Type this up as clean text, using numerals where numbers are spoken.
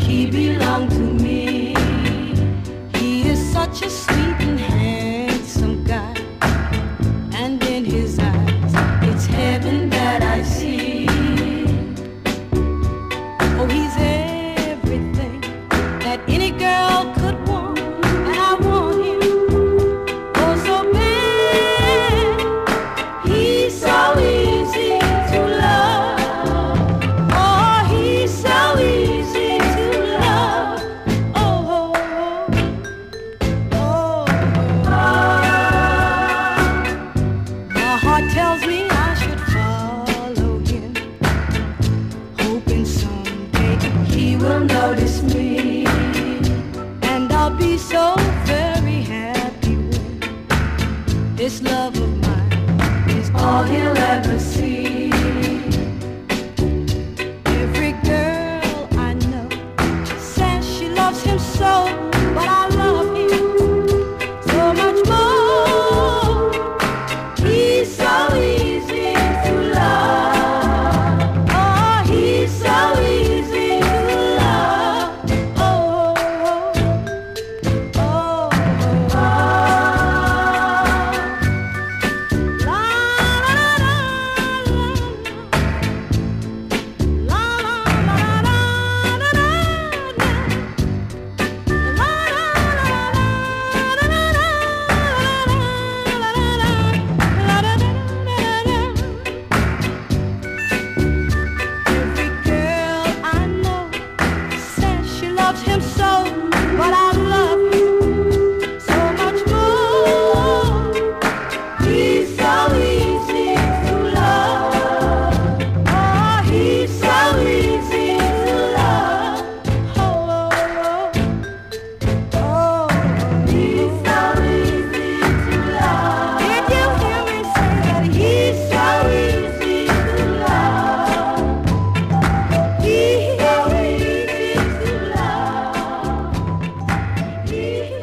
he belonged to me. He is such a sweet and handsome guy, and in his eyes it's heaven that I see. Oh, he's everything that any girl could want, and I want him oh so bad. He's so easy to love. Oh, he's so easy to love. Oh, oh, oh, oh, my heart tells me I should follow him, hoping someday he will notice me, and I'll be so very happy when this love of mine is all he'll ever see. Every girl I know says she loves him so, but I love him so much more. He's so easy to love. Oh, he's so easy to love. Oh, oh, oh, oh, la la la la la la la la Every girl I know says she loves him so, but I love him so much more. He's so easy to love. Oh, he's so easy to love. Oh, oh, oh, oh, he's so easy to love. Did you hear me say that he's so easy to love? He's so easy to love.